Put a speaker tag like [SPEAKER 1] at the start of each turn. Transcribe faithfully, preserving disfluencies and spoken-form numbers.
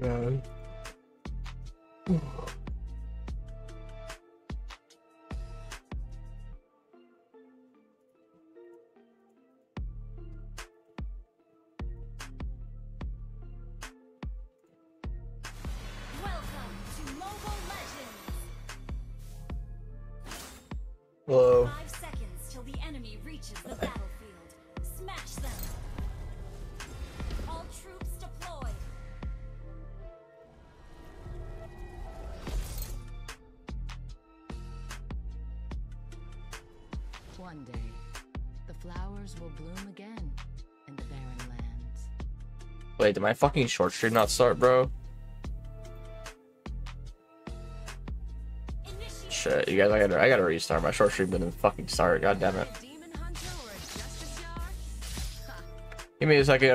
[SPEAKER 1] man. Hello.
[SPEAKER 2] Five seconds till the enemy reaches the battlefield. Smash them. All troops deployed.
[SPEAKER 3] One day, the flowers will bloom again in the barren lands.
[SPEAKER 1] Wait, did my fucking short stream not start, bro? Shit, you guys, I gotta, I gotta restart. My short stream didn't fucking start. God damn it. Give me a second.